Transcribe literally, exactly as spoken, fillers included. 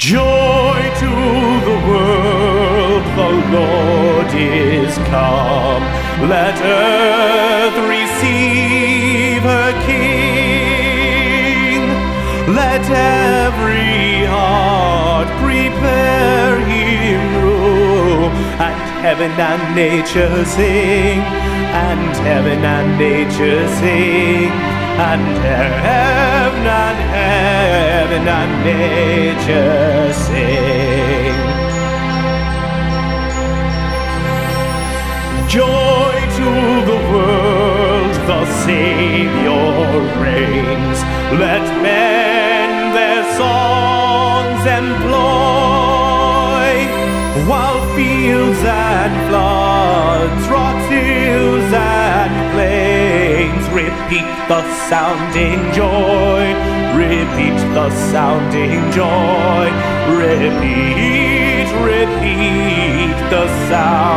Joy to the world, the Lord is come. Let earth receive her King. Let every heart prepare him room. And heaven and nature sing, and heaven and nature sing, and heaven and heaven and nature sing. Joy to the world, the Savior reigns. Let men their songs employ, while fields and floods, rocks, hills and plains repeat the sounding joy, repeat the sounding joy, repeat, repeat the sound.